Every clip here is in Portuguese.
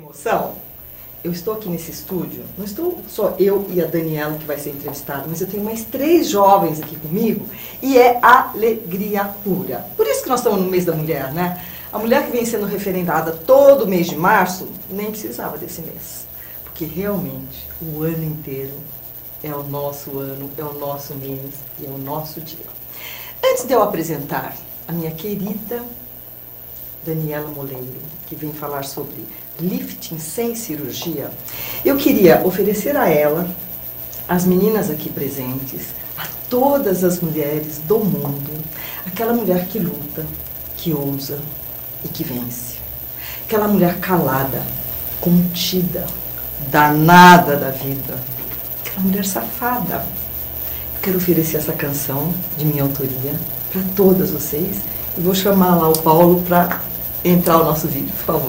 emoção. Eu estou aqui nesse estúdio, não estou só eu e a Daniela que vai ser entrevistada, mas eu tenho mais 3 jovens aqui comigo e é alegria pura. Por isso que nós estamos no mês da mulher, né? A mulher que vem sendo referendada todo mês de março nem precisava desse mês, porque realmente o ano inteiro é o nosso ano, é o nosso mês e é o nosso dia. Antes de eu apresentar a minha querida Daniela Moleiro, que vem falar sobre lifting sem cirurgia, eu queria oferecer a ela, às meninas aqui presentes, a todas as mulheres do mundo, aquela mulher que luta, que ousa e que vence. Aquela mulher calada, contida, danada da vida. Aquela mulher safada. Eu quero oferecer essa canção de minha autoria para todas vocês e vou chamar lá o Paulo para entrar o nosso vídeo, por favor.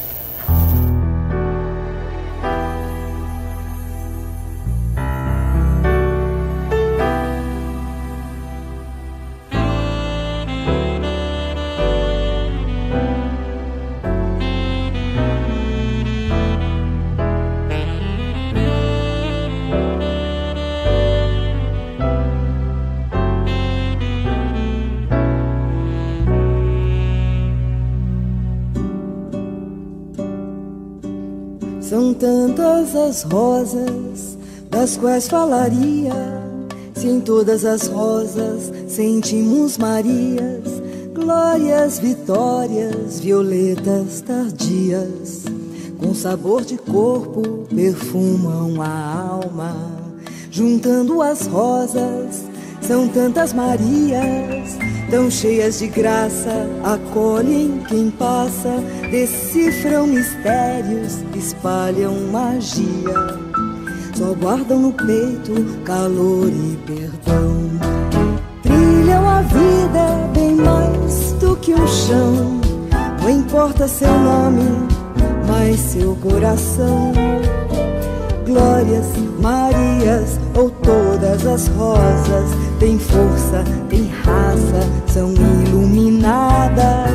São tantas as rosas das quais falaria, se em todas as rosas sentimos Marias, glórias, vitórias, violetas tardias, com sabor de corpo perfumam a alma. Juntando as rosas, são tantas Marias, tão cheias de graça, acolhem quem passa, decifram mistérios, espalham magia, só guardam no peito calor e perdão. Trilham a vida bem mais do que um chão, não importa seu nome, mas seu coração. Glórias, Marias ou todas as rosas, tem força, tem raça, são iluminadas,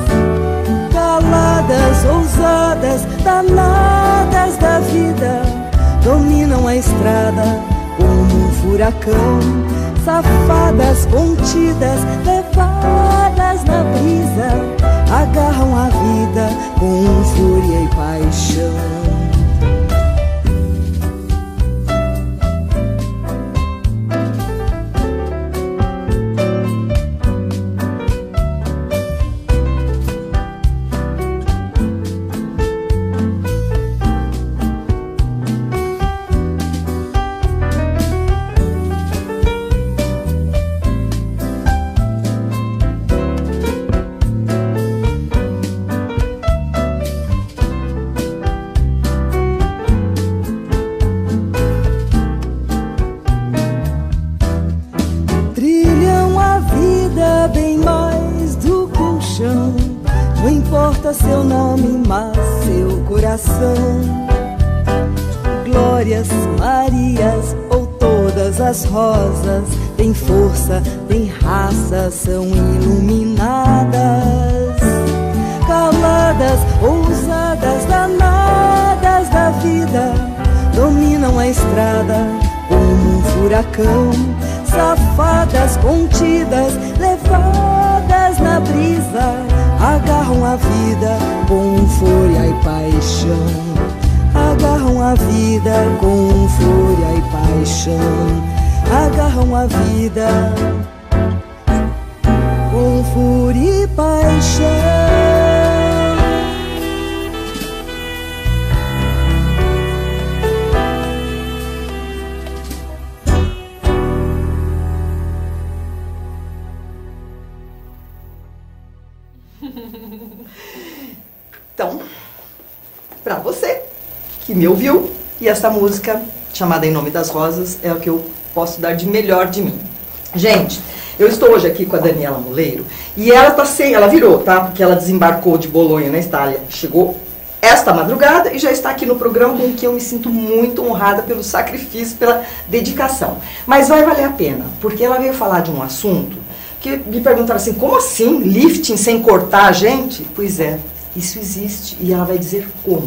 caladas, ousadas, danadas da vida, dominam a estrada como um furacão, safadas, contidas, levadas na brisa, agarram a vida com fúria e paixão. Não importa seu nome, mas seu coração. Glórias, Marias ou todas as rosas, tem força, tem raça, são iluminadas, caladas, ousadas, danadas da vida, dominam a estrada como um furacão, safadas, contidas, levadas na brisa, agarram a vida com fúria e paixão. Agarram a vida com fúria e paixão. Agarram a vida com fúria e paixão. Então, para você que me ouviu, e essa música chamada Em Nome das Rosas é o que eu posso dar de melhor de mim. Gente, eu estou hoje aqui com a Daniela Moleiro e ela tá sem, ela virou, tá? Porque ela desembarcou de Bolonha, na Itália, chegou esta madrugada e já está aqui no programa, com que eu me sinto muito honrada pelo sacrifício, pela dedicação. Mas vai valer a pena, porque ela veio falar de um assunto que me perguntaram assim, como assim? Lifting sem cortar a gente? Pois é, isso existe e ela vai dizer como.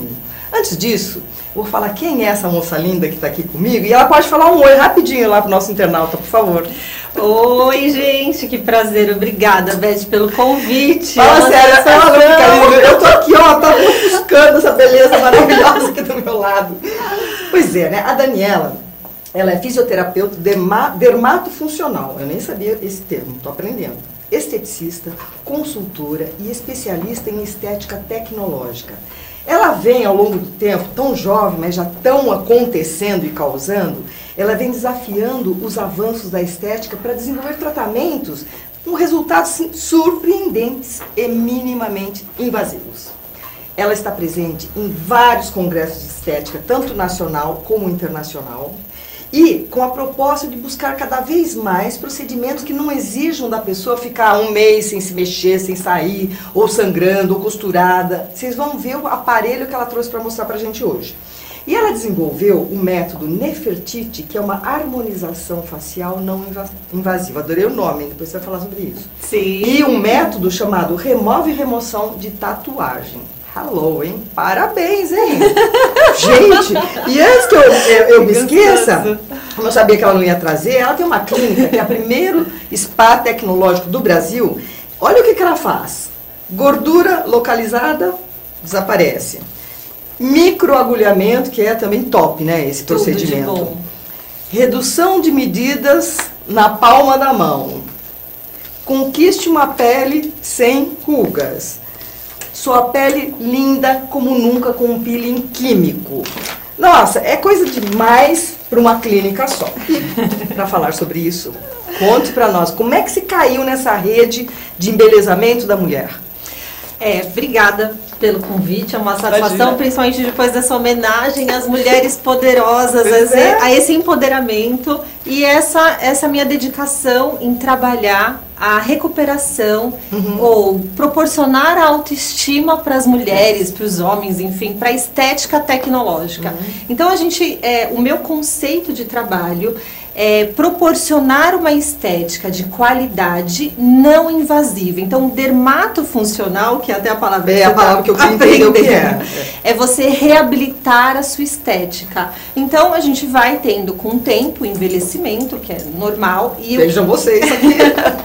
Antes disso, vou falar quem é essa moça linda que está aqui comigo. E ela pode falar um oi rapidinho lá para o nosso internauta, por favor. Oi, gente, que prazer. Obrigada, Beth, pelo convite. Fala sério, eu tô aqui, ó, tá buscando essa beleza maravilhosa aqui do meu lado. Pois é, né? A Daniela, ela é fisioterapeuta dermatofuncional. Eu nem sabia esse termo, tô aprendendo. Esteticista, consultora e especialista em estética tecnológica. Ela vem ao longo do tempo, tão jovem, mas já tão acontecendo e causando, ela vem desafiando os avanços da estética para desenvolver tratamentos com resultados sim, surpreendentes e minimamente invasivos. Ela está presente em vários congressos de estética, tanto nacional como internacional, e com a proposta de buscar cada vez mais procedimentos que não exijam da pessoa ficar um mês sem se mexer, sem sair, ou sangrando, ou costurada. Vocês vão ver o aparelho que ela trouxe para mostrar para a gente hoje. E ela desenvolveu o método Nefertiti, que é uma harmonização facial não invasiva. Adorei o nome, depois você vai falar sobre isso. Sim. E um método chamado Remove e Remoção de Tatuagem. Hello, hein? Parabéns, hein? Gente, e antes que eu me esqueça, como eu sabia que ela não ia trazer, ela tem uma clínica que é o primeiro spa tecnológico do Brasil. Olha o que ela faz. Gordura localizada, desaparece. Microagulhamento, que é também top, né, esse Tudo procedimento. de bom. Redução de medidas na palma da mão. Conquiste uma pele sem rugas. Sua pele linda como nunca com um peeling químico. Nossa, é coisa demais para uma clínica só. Para falar sobre isso, conte para nós, como é que se caiu nessa rede de embelezamento da mulher? Obrigada pelo convite, é uma satisfação, Imagina. principalmente depois dessa homenagem às mulheres poderosas, a esse empoderamento e essa minha dedicação em trabalhar a recuperação ou proporcionar a autoestima para as mulheres, para os homens, enfim, para a estética tecnológica. Então o meu conceito de trabalho é proporcionar uma estética de qualidade não invasiva. Então, dermatofuncional, que é até a palavra É a palavra que eu queria entender o que é. É você reabilitar a sua estética. Então, a gente vai tendo com o tempo envelhecimento, que é normal. E Vejam vocês aqui.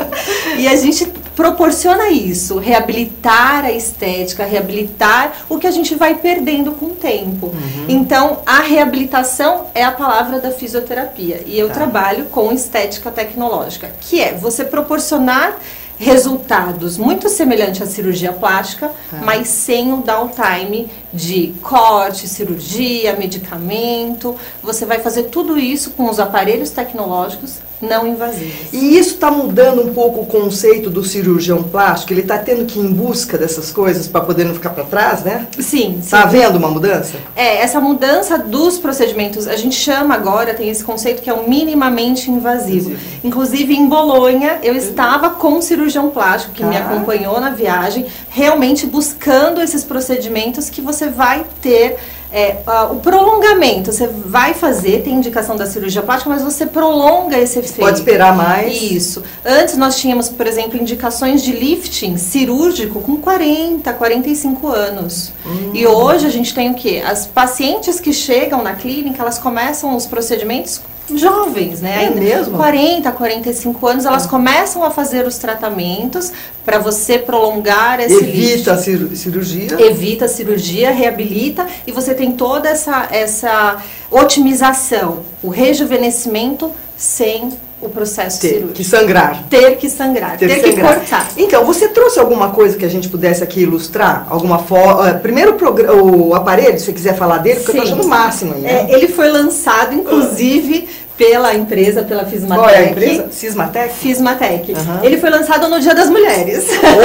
e a gente proporciona isso, reabilitar a estética, reabilitar o que a gente vai perdendo com o tempo. Então, a reabilitação é a palavra da fisioterapia. E eu trabalho com estética tecnológica, que é você proporcionar resultados muito semelhantes à cirurgia plástica, mas sem o downtime de corte, cirurgia, medicamento. Você vai fazer tudo isso com os aparelhos tecnológicos não invasivos. E isso está mudando um pouco o conceito do cirurgião plástico? Ele está tendo que ir em busca dessas coisas para poder não ficar para trás, né? Sim. Está havendo uma mudança? Essa mudança dos procedimentos, a gente chama agora, tem esse conceito que é o minimamente invasivo. Inclusive, em Bolonha, eu estava com um cirurgião plástico que me acompanhou na viagem, realmente buscando esses procedimentos que você vai ter o prolongamento. Você vai fazer, tem indicação da cirurgia plástica, mas você prolonga esse efeito. Pode esperar mais. Isso. Antes nós tínhamos, por exemplo, indicações de lifting cirúrgico com 40, 45 anos. E hoje a gente tem o quê? As pacientes que chegam na clínica, elas começam os procedimentos jovens, né? É mesmo? 40, 45 anos, elas começam a fazer os tratamentos para você prolongar esse Evita a cirurgia. Evita a cirurgia, reabilita e você tem toda essa otimização, o rejuvenescimento sem o processo cirúrgico. Que sangrar. Ter que sangrar, ter que cortar. Então, você trouxe alguma coisa que a gente pudesse aqui ilustrar? Alguma forma? Primeiro o aparelho, se você quiser falar dele, porque eu tô achando o máximo aí, né? Ele foi lançado, inclusive, pela empresa, pela Fismatec. Qual é a empresa? Fismatec? Fismatec. Ele foi lançado no Dia das Mulheres.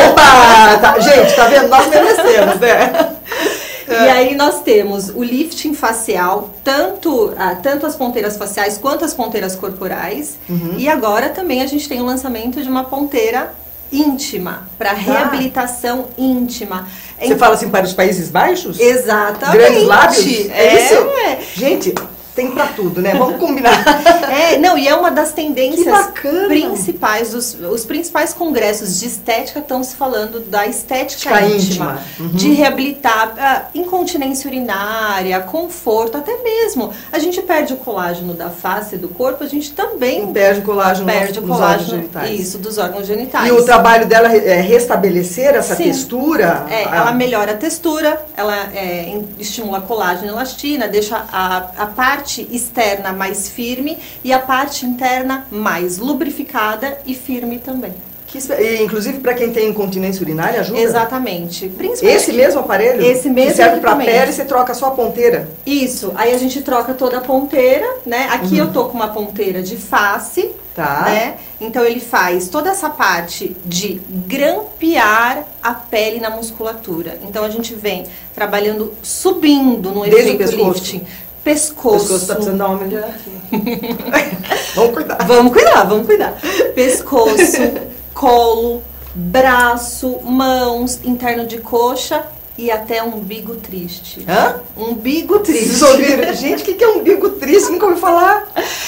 Opa! Gente, tá vendo? Nós merecemos, né? E aí nós temos o lifting facial, tanto as ponteiras faciais quanto as ponteiras corporais. E agora também a gente tem o lançamento de uma ponteira íntima, para reabilitação íntima. Você fala assim para os Países Baixos? Exatamente. Grandes lábios? É isso? Gente, tem pra tudo, né? Vamos combinar. Não, e é uma das tendências principais. os principais congressos de estética estão se falando da estética íntima. De reabilitar incontinência urinária, conforto, até mesmo. A gente perde o colágeno da face do corpo, a gente também perde o colágeno dos órgãos genitais. Isso, dos órgãos genitais. E o trabalho dela é restabelecer essa textura? Ela melhora a textura, ela estimula colágeno e elastina, deixa a parte externa mais firme e a parte interna mais lubrificada e firme também. Inclusive para quem tem incontinência urinária ajuda? Exatamente. Esse mesmo aparelho? Esse mesmo que serve para a pele, você troca só a ponteira? Isso. Aí a gente troca toda a ponteira, né? Aqui eu tô com uma ponteira de face, né? Então ele faz toda essa parte de grampear a pele na musculatura. Então a gente vem trabalhando, subindo no efeito lifting. Pescoço. O pescoço tá precisando dar uma melhorada aqui. Vamos cuidar. Pescoço, colo, braço, mãos, interno de coxa e até umbigo triste. Hã? Umbigo triste. Vocês ouviram? Gente, o que é umbigo triste? Nunca ouvi falar.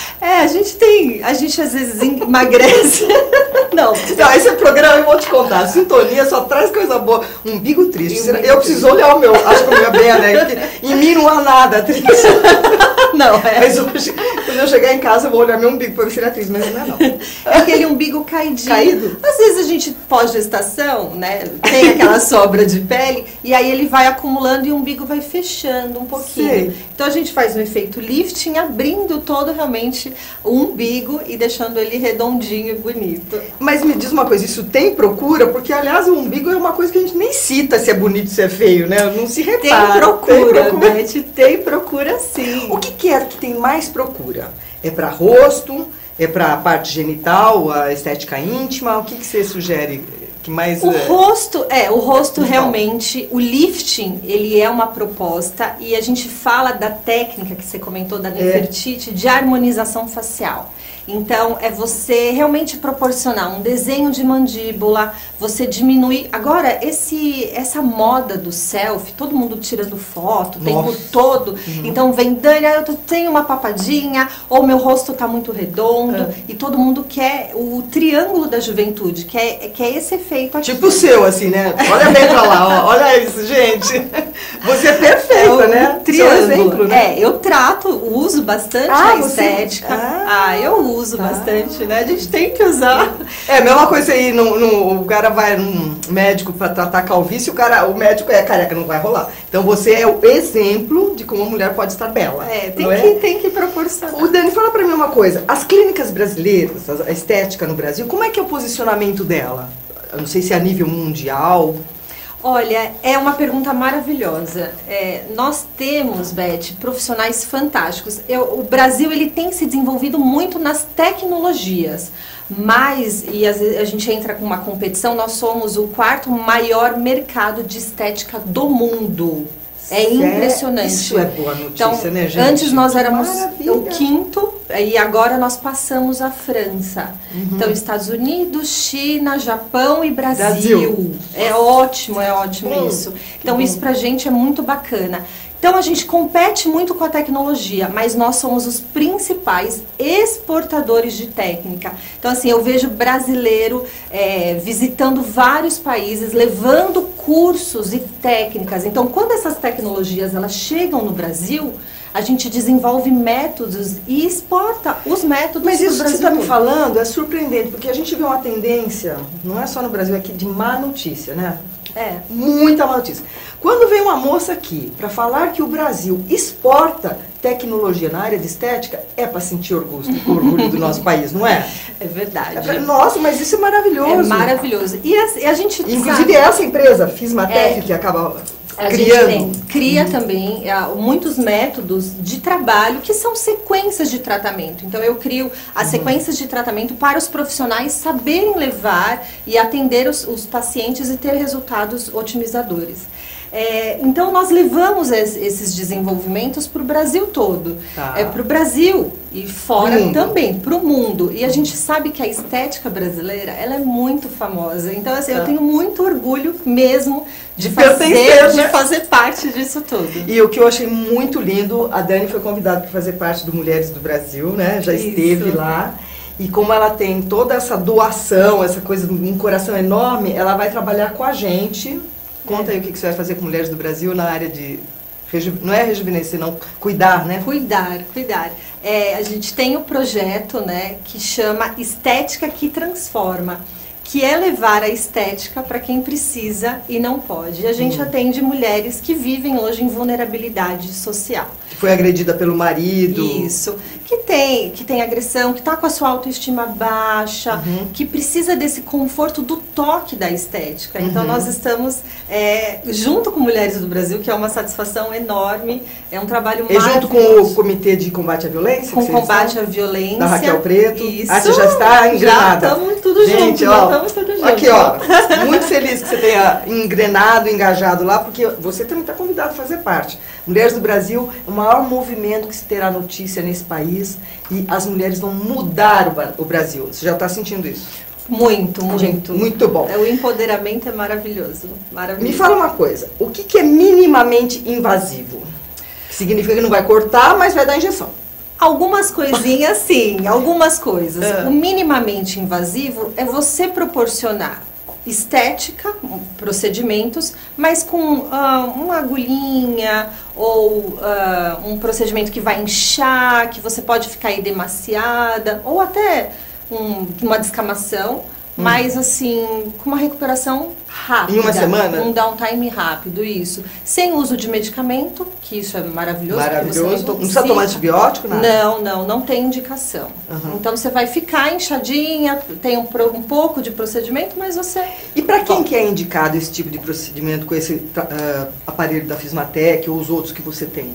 A gente às vezes emagrece. Não, esse programa eu vou te contar. A sintonia só traz coisa boa. Umbigo triste. Eu preciso olhar o meu. Acho que o meu é bem alegre. Em mim não há nada triste. Não, Mas hoje, quando eu chegar em casa, eu vou olhar meu umbigo para ver se ele é triste, mas não é não. É aquele umbigo caidinho. Caído? Às vezes a gente pós-gestação, né, tem aquela sobra de pele, e aí ele vai acumulando e o umbigo vai fechando um pouquinho. Sei. Então a gente faz um efeito lifting, abrindo todo realmente o umbigo e deixando ele redondinho e bonito. Mas me diz uma coisa, isso tem procura? Porque, aliás, o umbigo é uma coisa que a gente nem cita se é bonito, se é feio, né? Não se repara. Tem procura, Beth, tem procura sim. O que é que tem mais procura? É para rosto? É para a parte genital, a estética íntima? O que você sugere? Que mais, o rosto realmente, o lifting, ele é uma proposta e a gente fala da técnica que você comentou da Nefertiti, de harmonização facial. Então, é você realmente proporcionar um desenho de mandíbula, você diminuir... Agora, essa moda do selfie, todo mundo tirando foto o tempo todo. Então, vem, Dani, eu tenho uma papadinha, ou meu rosto tá muito redondo. E todo mundo quer o triângulo da juventude, que é esse efeito aqui. Tipo o seu, assim, né? Olha bem pra lá, ó. Olha isso, gente. Você é perfeita, né? Triângulo. Exemplo, né? Eu uso bastante a estética. Eu uso bastante, né? A gente tem que usar. É a mesma coisa aí, o cara vai num médico pra tratar calvície, o médico é careca, não vai rolar. Então você é o exemplo de como a mulher pode estar bela. Tem que proporcionar. O Dani, fala pra mim uma coisa, as clínicas brasileiras, a estética no Brasil, como é que é o posicionamento dela? Eu não sei se é a nível mundial. Olha, é uma pergunta maravilhosa. Nós temos, Beth, profissionais fantásticos. O Brasil ele tem se desenvolvido muito nas tecnologias, mas, a gente entra com uma competição, nós somos o 4º maior mercado de estética do mundo. É impressionante. Isso é boa notícia, né, gente? Antes nós éramos o 5º e agora nós passamos a França. Então, Estados Unidos, China, Japão e Brasil. É ótimo isso. Então, isso pra gente é muito bacana. Então, a gente compete muito com a tecnologia, mas nós somos os principais exportadores de técnica. Então, assim, eu vejo brasileiro visitando vários países, levando cursos e técnicas. Então, quando essas tecnologias elas chegam no Brasil, a gente desenvolve métodos e exporta os métodos. Mas isso que você está me falando é surpreendente, porque a gente vê uma tendência, não é só no Brasil, aqui de má notícia, né? Muita má notícia. Quando vem uma moça aqui para falar que o Brasil exporta tecnologia na área de estética, é para sentir orgulho do nosso país, não é? É verdade. Nossa, mas isso é maravilhoso. É maravilhoso. E a gente inclusive essa empresa, Fismatec, que acaba criando. Cria também muitos métodos de trabalho que são sequências de tratamento. Então eu crio as sequências de tratamento para os profissionais saberem levar e atender os pacientes e ter resultados otimizadores. Então nós levamos esses desenvolvimentos para o Brasil todo, para o Brasil e fora também, para o mundo. E a gente sabe que a estética brasileira, ela é muito famosa. Então assim, eu tenho muito orgulho mesmo de fazer parte disso tudo. E o que eu achei muito lindo, a Dani foi convidada para fazer parte do Mulheres do Brasil, né? Já esteve lá. E como ela tem toda essa doação, essa coisa, um coração enorme, ela vai trabalhar com a gente. Conta aí o que você vai fazer com Mulheres do Brasil na área de... Não é rejuvenescer, não. Cuidar, né? Cuidar. A gente tem um projeto, né, que chama Estética que Transforma, que é levar a estética para quem precisa e não pode. E a gente atende mulheres que vivem hoje em vulnerabilidade social. Que foi agredida pelo marido. Isso. Que tem agressão, que está com a sua autoestima baixa, que precisa desse conforto do toque da estética. Então nós estamos junto com Mulheres do Brasil, que é uma satisfação enorme. É um trabalho maravilhoso. Junto com o Comitê de Combate à Violência? Com o Combate à Violência. Da Raquel Preto. Isso. Você já está engrenada? Já estamos tudo gente, junto. Estamos tudo junto. Aqui, ó. Muito feliz que você tenha engrenado, engajado lá, porque você também está convidado a fazer parte. Mulheres do Brasil é o maior movimento que se terá notícia nesse país e as mulheres vão mudar o Brasil. Você já está sentindo isso? Muito. Muito bom. O empoderamento é maravilhoso. Me fala uma coisa, o que é minimamente invasivo? Significa que não vai cortar, mas vai dar injeção. Algumas coisinhas, sim, algumas coisas. O minimamente invasivo é você proporcionar estética, procedimentos, mas com uma agulhinha ou um procedimento que vai inchar, que você pode ficar edemaciada, ou até uma descamação, mas assim, com uma recuperação rápida. Em uma semana? Um downtime rápido, isso. Sem uso de medicamento, que isso é maravilhoso. Maravilhoso. Não precisa tomar antibiótico, nada? Não tem indicação. Então você vai ficar inchadinha, tem um pouco de procedimento, mas você... E para quem que é indicado esse tipo de procedimento com esse aparelho da Fismatec ou os outros que você tem?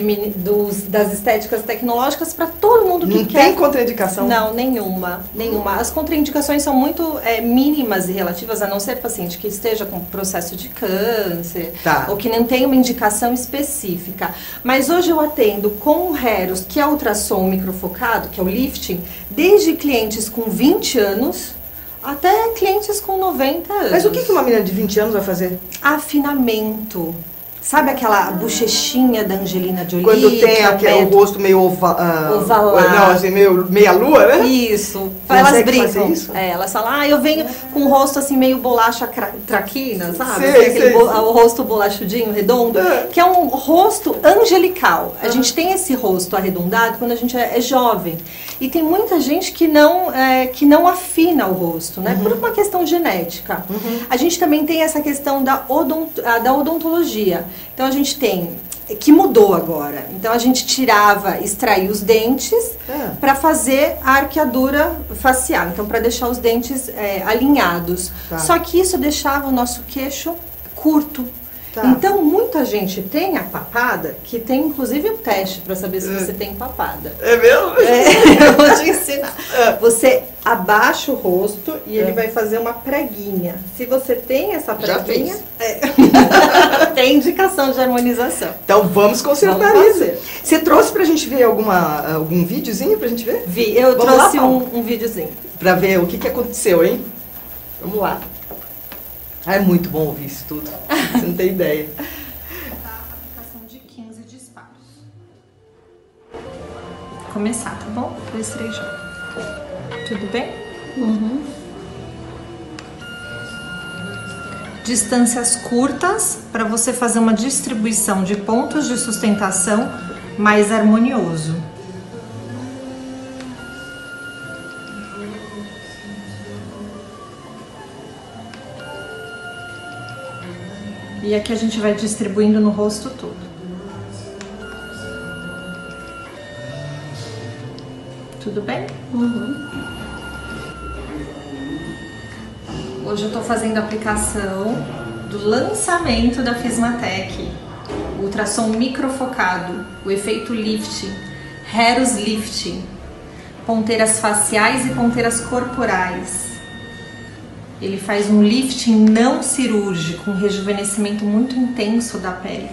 Das estéticas tecnológicas para todo mundo que quer. Não tem contraindicação? Não, nenhuma. As contraindicações são muito mínimas e relativas, a não ser paciente que esteja com processo de câncer, ou que não tenha uma indicação específica. Mas hoje eu atendo com o Heros, que é ultrassom microfocado, que é o lifting, desde clientes com 20 anos até clientes com 90 anos. Mas o que uma menina de 20 anos vai fazer? Afinamento. Sabe aquela bochechinha da Angelina Jolie? Quando tem o rosto meio ovalado. Não, assim, meio meia-lua, né? Isso. Elas brincam. Elas falam, eu venho com o rosto assim meio bolacha traquina, sabe? O rosto bolachudinho, redondo, que é um rosto angelical. A gente tem esse rosto arredondado quando a gente é jovem. E tem muita gente que não afina o rosto, né? Por uma questão genética. A gente também tem essa questão da odontologia. Então a gente tem, que mudou agora, então a gente extraía os dentes para fazer a arqueadura facial, então para deixar os dentes alinhados. Só que isso deixava o nosso queixo curto. Então muita gente tem a papada, que tem inclusive um teste para saber se você tem papada. É mesmo? Eu vou te ensinar. Você abaixa o rosto e ele vai fazer uma preguinha. Se você tem essa preguinha, tem indicação de harmonização. Então vamos consertar isso. Você trouxe pra gente ver algum videozinho pra gente ver? Eu trouxe um videozinho. Pra ver o que aconteceu, hein? Vamos lá. É muito bom ouvir isso tudo. Você não tem ideia. A aplicação de 15 disparos. Vou começar, tá bom? 2, 3 já. Tudo bem? Distâncias curtas para você fazer uma distribuição de pontos de sustentação mais harmonioso. E aqui a gente vai distribuindo no rosto todo. Tudo bem? Hoje eu tô fazendo a aplicação do lançamento da Fismatec, o ultrassom microfocado, o efeito lifting, Heros Lifting, ponteiras faciais e ponteiras corporais. Ele faz um lifting não cirúrgico, um rejuvenescimento muito intenso da pele.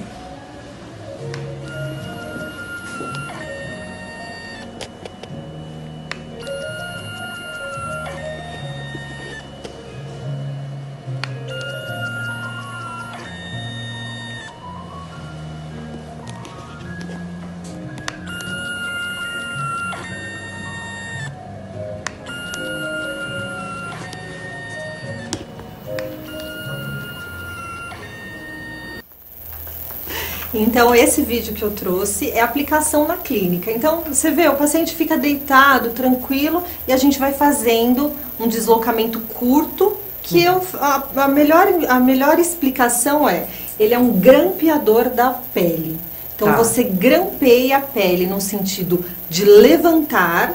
Então, esse vídeo que eu trouxe é a aplicação na clínica. Então, você vê, o paciente fica deitado, tranquilo, e a gente vai fazendo um deslocamento curto, que a melhor explicação é, ele é um grampeador da pele. Então, você grampeia a pele no sentido de levantar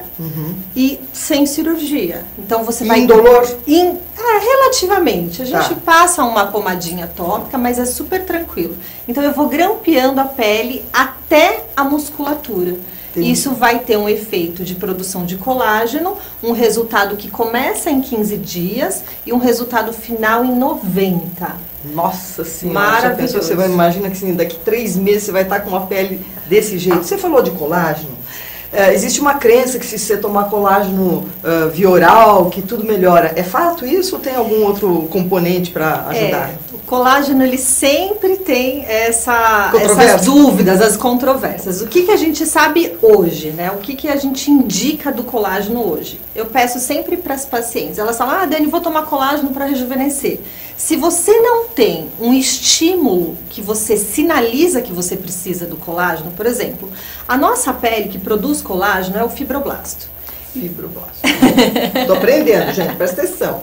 e sem cirurgia. Então, você vai... Indolor? Relativamente. A gente passa uma pomadinha tópica, mas é super tranquilo. Então, eu vou grampeando a pele até a musculatura. Entendi. Isso vai ter um efeito de produção de colágeno, um resultado que começa em 15 dias e um resultado final em 90. Nossa Senhora, já pensou, você vai imaginar que assim, daqui 3 meses você vai estar com uma pele desse jeito. Você falou de colágeno. Existe uma crença que se você tomar colágeno via oral, que tudo melhora. É fato isso ou tem algum outro componente para ajudar? O colágeno, ele sempre tem essas dúvidas, as controvérsias. O que a gente sabe hoje, né? O que a gente indica do colágeno hoje? Eu peço sempre para as pacientes, elas falam, Dani, vou tomar colágeno para rejuvenescer. Se você não tem um estímulo que você sinaliza que você precisa do colágeno, por exemplo, a nossa pele que produz colágeno é o fibroblasto. Fibroblasto. Tô aprendendo, gente, presta atenção.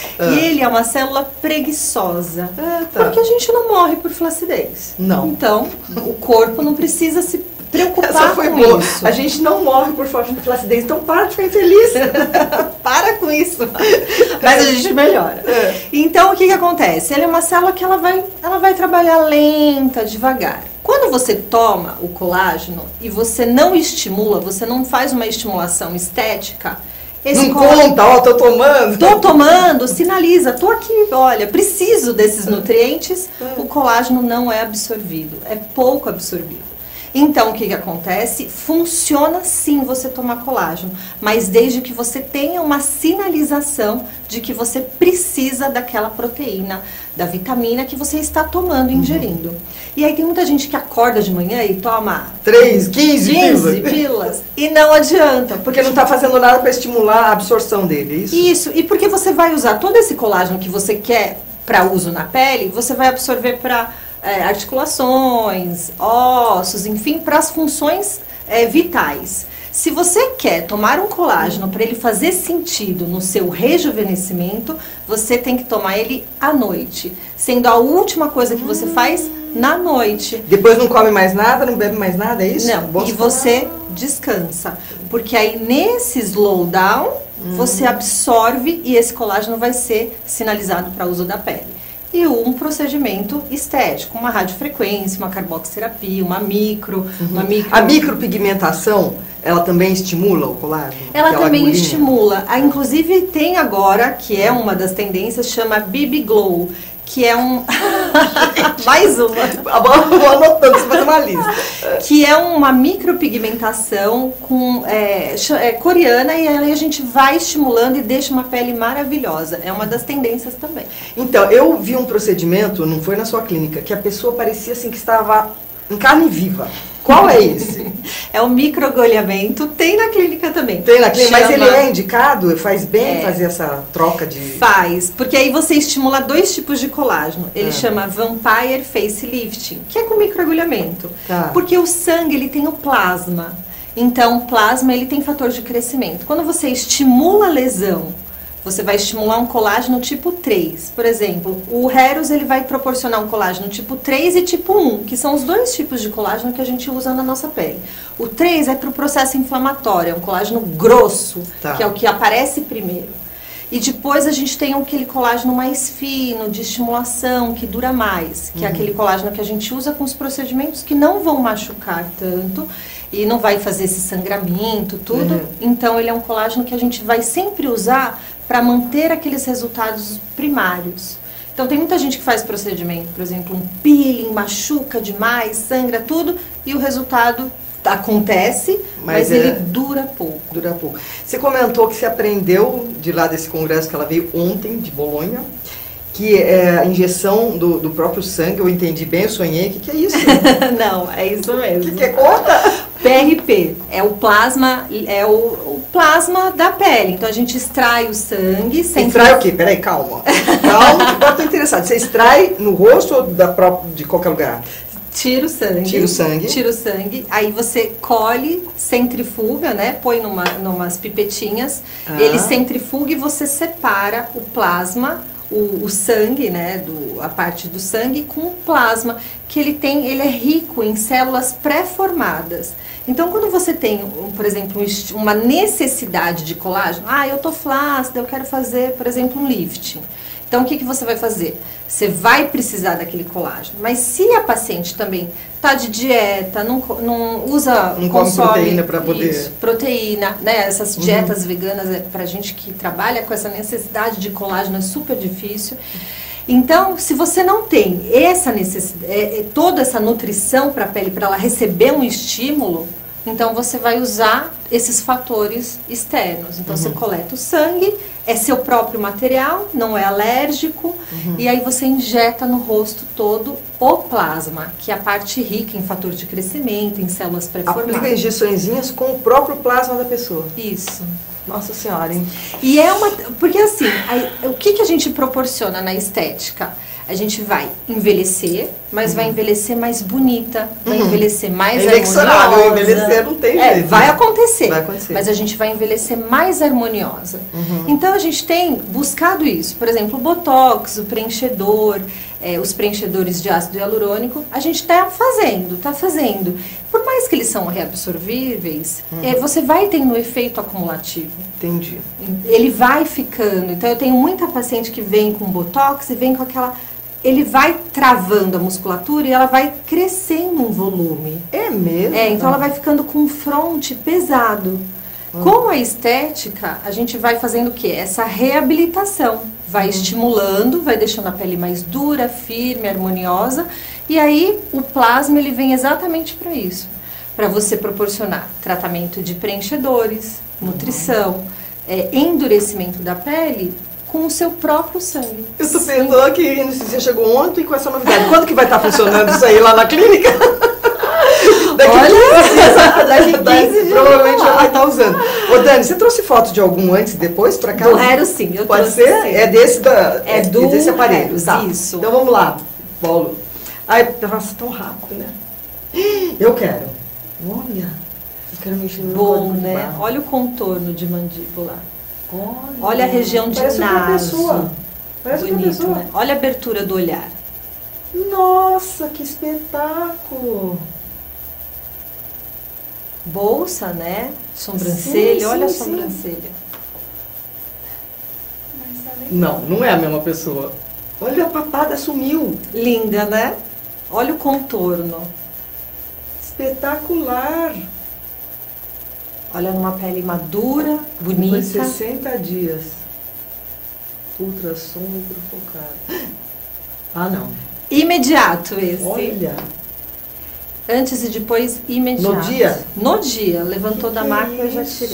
E ele é uma célula preguiçosa, porque a gente não morre por flacidez. Não. Então, o corpo não precisa se preocupar Essa foi com boa. isso. A gente não morre por flacidez, então para de ficar infeliz. Para com isso. Mas a gente melhora. Então, o que acontece? Ela é uma célula que ela vai trabalhar lenta, devagar. Quando você toma o colágeno e você não estimula, você não faz uma estimulação estética, não conta, ó, tô tomando. Tô tomando, sinaliza, tô aqui, olha, preciso desses nutrientes, o colágeno não é absorvido, é pouco absorvido. Então, o que acontece? Funciona sim você tomar colágeno, mas desde que você tenha uma sinalização de que você precisa daquela proteína, da vitamina que você está tomando, ingerindo. E aí tem muita gente que acorda de manhã e toma 15 pílulas e não adianta. Porque não está fazendo nada para estimular a absorção dele, é isso? Isso, e porque você vai usar todo esse colágeno que você quer para uso na pele, você vai absorver para... articulações, ossos, enfim, para as funções vitais. Se você quer tomar um colágeno para ele fazer sentido no seu rejuvenescimento, você tem que tomar ele à noite, sendo a última coisa que você faz na noite. Depois não come mais nada, não bebe mais nada, é isso? Não, e você descansa, porque aí nesse slowdown você absorve e esse colágeno vai ser sinalizado para uso da pele. E um procedimento estético, uma radiofrequência, uma carboxiterapia, uma micro... A micropigmentação, ela também estimula o colágeno? Ela também estimula. Inclusive tem agora, que é uma das tendências, chama BB Glow, que é um... Mais uma. Vou anotando, você faz uma lista. Que é uma micropigmentação coreana, e aí a gente vai estimulando e deixa uma pele maravilhosa. É uma das tendências também. Então, eu vi um procedimento, não foi na sua clínica, que a pessoa parecia assim que estava em carne viva. Qual é esse? É o microagulhamento, tem na clínica também. Tem na clínica, mas ele é indicado? Faz bem fazer essa troca de... Faz, porque aí você estimula 2 tipos de colágeno. Ele chama Vampire Facelifting, que é com microagulhamento. Porque o sangue, ele tem o plasma. Então, o plasma, ele tem fator de crescimento. Quando você estimula a lesão, você vai estimular um colágeno tipo 3. Por exemplo, o Heros, ele vai proporcionar um colágeno tipo 3 e tipo 1, que são os 2 tipos de colágeno que a gente usa na nossa pele. O 3 é para o processo inflamatório, é um colágeno grosso, que é o que aparece primeiro. E depois a gente tem aquele colágeno mais fino, de estimulação, que dura mais, que é aquele colágeno que a gente usa com os procedimentos que não vão machucar tanto e não vai fazer esse sangramento, tudo. Então, ele é um colágeno que a gente vai sempre usar para manter aqueles resultados primários. Então tem muita gente que faz procedimento, por exemplo, um peeling, machuca demais, sangra tudo, e o resultado acontece, mas ele dura pouco. Dura pouco. Você comentou que você aprendeu de lá desse congresso que ela veio ontem, de Bolonha, que é a injeção do próprio sangue. Eu entendi bem, eu sonhei. O que é isso? Não, é isso mesmo. O que é conta? PRP é o plasma, o plasma da pele. Então a gente extrai o sangue. Extrai o quê? Peraí, calma. Calma, agora estou interessado. Você extrai no rosto ou de qualquer lugar? Tira o sangue. Tira o sangue. Tira o sangue. Aí você colhe, centrifuga, né? Põe numas pipetinhas. Ele centrifuga e você separa o plasma, o sangue, né? A parte do sangue com o plasma que ele é rico em células pré-formadas. Então, quando você tem, por exemplo, uma necessidade de colágeno, eu tô flácida, eu quero fazer, por exemplo, um lifting. Então, o que você vai fazer? Você vai precisar daquele colágeno. Mas se a paciente também está de dieta, não usa... Não come proteína para poder... Isso, proteína, né? Essas dietas veganas, para gente que trabalha com essa necessidade de colágeno, é super difícil. Então, se você não tem essa necessidade, toda essa nutrição para a pele, para ela receber um estímulo, então você vai usar esses fatores externos. Então, você coleta o sangue, é seu próprio material, não é alérgico, e aí você injeta no rosto todo o plasma, que é a parte rica em fator de crescimento, em células pré-formadas. Aplica injeçõezinhas com o próprio plasma da pessoa. Isso. Nossa Senhora, hein? E porque assim, o que a gente proporciona na estética? A gente vai envelhecer, mas vai envelhecer mais bonita, vai envelhecer mais harmoniosa. Envelhecer não tem jeito. Vai acontecer, acontecer, mas a gente vai envelhecer mais harmoniosa. Então a gente tem buscado isso. Por exemplo, o botox, o preenchedor, os preenchedores de ácido hialurônico, a gente está fazendo. Por mais que eles são reabsorvíveis, você vai tendo um efeito acumulativo. Entendi. Ele vai ficando. Então eu tenho muita paciente que vem com botox e vem com aquela... Ele vai travando a musculatura e ela vai crescendo um volume. É mesmo? Então ela vai ficando com um fronte pesado. Com a estética, a gente vai fazendo o quê? Essa reabilitação. Vai estimulando, vai deixando a pele mais dura, firme, harmoniosa. E aí o plasma ele vem exatamente para isso. Para você proporcionar tratamento de preenchedores, nutrição, endurecimento da pele com o seu próprio sangue. Eu estou pensando que você chegou ontem com essa novidade. Quando que vai estar funcionando isso aí lá na clínica? Daqui 15 dias. Provavelmente ela vai estar usando. Ô Dani, você trouxe foto de algum antes e depois para cá? Do Hero, sim. Pode ser? Sim. É desse desse aparelho. Hero, tá. Isso. Então vamos lá. Bolo. Ai, nossa, tão rápido, né? Eu quero. Olha. Eu quero mexer no bom, né? Olha o contorno de mandíbula. Olha a região de naso. Parece bonito, uma pessoa. Né? Olha a abertura do olhar. Nossa, que espetáculo! Bolsa, né? Sobrancelha, olha a sobrancelha. Não é a mesma pessoa. Olha, a papada sumiu. Linda, né? Olha o contorno. Espetacular. Olha numa pele madura, bonita. Depois de 60 dias. Ultrassom microfocado. não. Imediato esse. Olha. Antes e depois, imediato. No dia? No dia. Levantou da máquina e já tirei.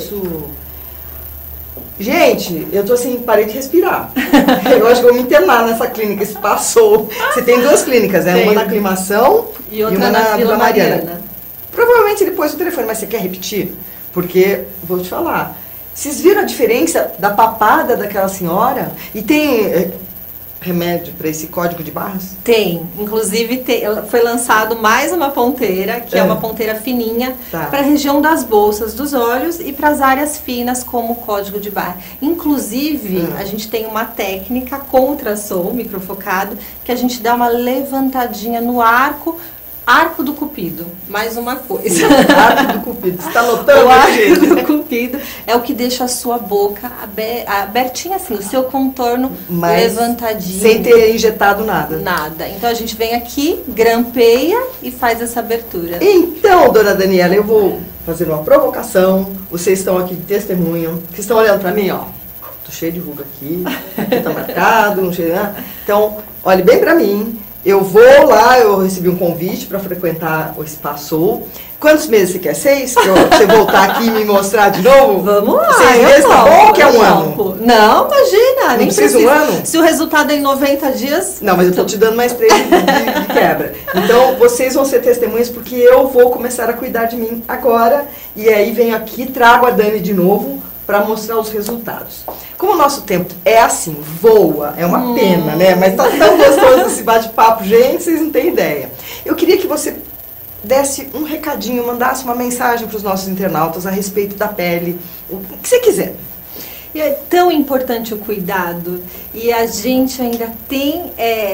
Gente, eu tô assim, parei de respirar. Eu acho que vou me internar nessa clínica, isso passou. Você tem duas clínicas, né? Tem. Uma na Aclimação e outra na Vila Mariana. Provavelmente ele pôs o telefone, mas você quer repetir? Porque, vou te falar, vocês viram a diferença da papada daquela senhora? E tem remédio para esse código de barras? Tem. Inclusive, foi lançado mais uma ponteira, que é uma ponteira fininha, para a região das bolsas dos olhos e para as áreas finas, como o código de barra. Inclusive, a gente tem uma técnica com ultrassom microfocado, que a gente dá uma levantadinha no arco do cupido, mais uma coisa. Arco do cupido, você está notando? O arco do cupido é o que deixa a sua boca abertinha assim, o seu contorno levantadinho. Sem ter injetado nada. Nada. Então a gente vem aqui, grampeia e faz essa abertura. Então, dona Daniela, eu vou fazer uma provocação. Vocês estão aqui de testemunha. Vocês estão olhando para mim, ó. Tô cheio de ruga aqui tá marcado, não cheio, né? Então, olhe bem pra mim. Eu vou lá, eu recebi um convite para frequentar o Spa Soul. Quantos meses você quer? 6? Pra você voltar aqui e me mostrar de novo? Vamos lá. 6 meses tá bom ou quer um ano? Não, imagina. Nem precisa um ano? Se o resultado é em 90 dias... Não, mas eu tô te dando mais 3 de quebra. Então, vocês vão ser testemunhas porque eu vou começar a cuidar de mim agora. E aí venho aqui, trago a Dani de novo para mostrar os resultados. Como o nosso tempo é assim, voa, é uma pena, né? Mas tá tão gostoso esse bate-papo, gente, vocês não têm ideia. Eu queria que você desse um recadinho, mandasse uma mensagem para os nossos internautas a respeito da pele, o que você quiser. E é tão importante o cuidado, e a gente ainda tem,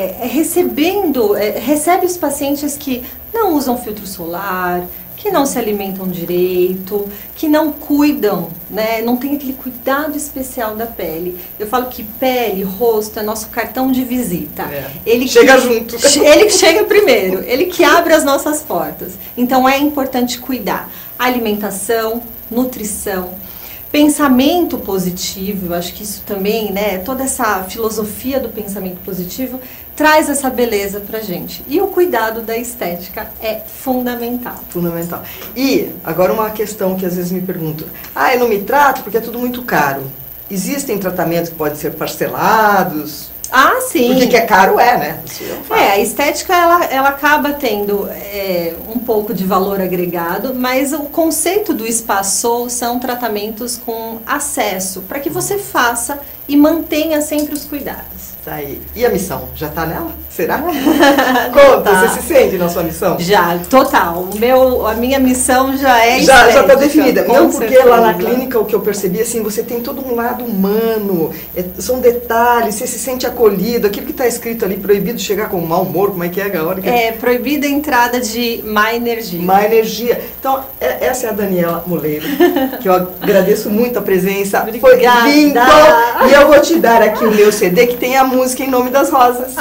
recebe os pacientes que não usam filtro solar, que não se alimentam direito, que não cuidam, né? Não tem aquele cuidado especial da pele. Eu falo que pele, rosto é nosso cartão de visita. Ele chega junto. Ele chega primeiro, ele que abre as nossas portas. Então é importante cuidar. Alimentação, nutrição, pensamento positivo, eu acho que isso também, né? Toda essa filosofia do pensamento positivo traz essa beleza pra gente. E o cuidado da estética é fundamental. Fundamental. E agora uma questão que às vezes me perguntam. Eu não me trato porque é tudo muito caro. Existem tratamentos que podem ser parcelados? Sim. Porque que é caro né? A estética ela acaba tendo um pouco de valor agregado, mas o conceito do Spa Soul são tratamentos com acesso, para que você faça e mantenha sempre os cuidados. Tá aí. E a missão? Já tá nela? Será? Conta, você se sente na sua missão? Já, total. A minha missão já é já tá definida. Não, porque lá na clínica o que eu percebi, assim, você tem todo um lado humano, são detalhes, você se sente acolhido, aquilo que tá escrito ali, proibido chegar com mau humor, como é que é agora? Proibida a entrada de má energia. Má energia. Então, essa é a Daniela Moleiro, que eu agradeço muito a presença. Obrigada. Foi lindo! E eu vou te dar aqui o meu CD, que tem a música Em Nome das Rosas.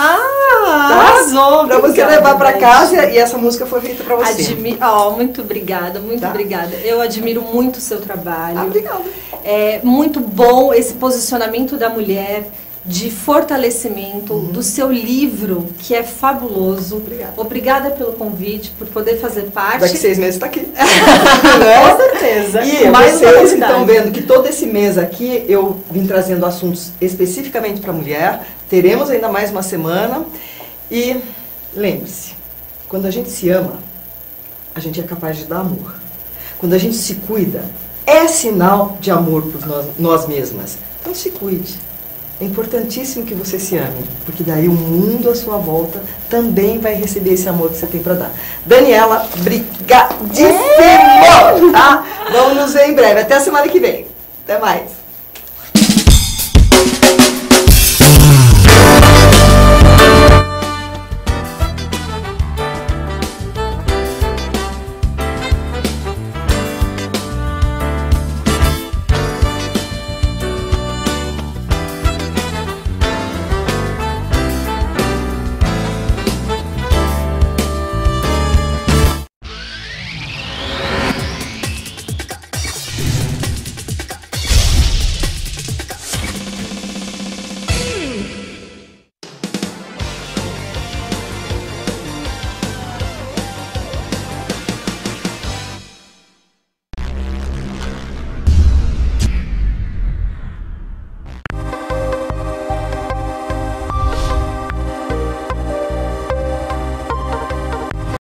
Arrasou! Pra você levar pra casa, e essa música foi feita pra você. Muito obrigada, muito obrigada. Eu admiro muito o seu trabalho. Obrigada. É muito bom esse posicionamento da mulher, de fortalecimento do seu livro, que é fabuloso. Obrigada pelo convite, por poder fazer parte. Daqui 6 meses está aqui. Com certeza. E vocês que estão vendo que todo esse mês aqui eu vim trazendo assuntos especificamente para mulher. Teremos ainda mais uma semana. E lembre-se, quando a gente se ama, a gente é capaz de dar amor. Quando a gente se cuida, é sinal de amor por nós mesmas. Então se cuide. É importantíssimo que você se ame, porque daí o mundo à sua volta também vai receber esse amor que você tem para dar. Daniela, brigadíssimo! Tá? Vamos nos ver em breve. Até a semana que vem. Até mais.